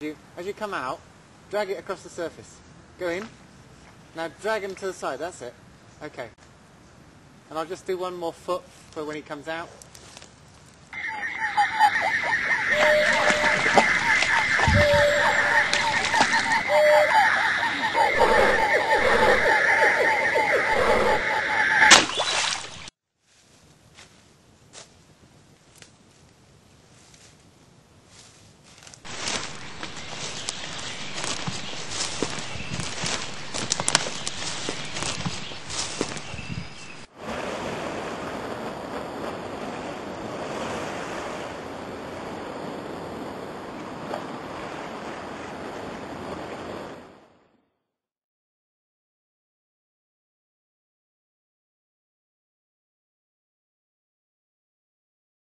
As you come out, drag it across the surface. Go in. Now drag him to the side, that's it. Okay. And I'll just do one more foot for when he comes out.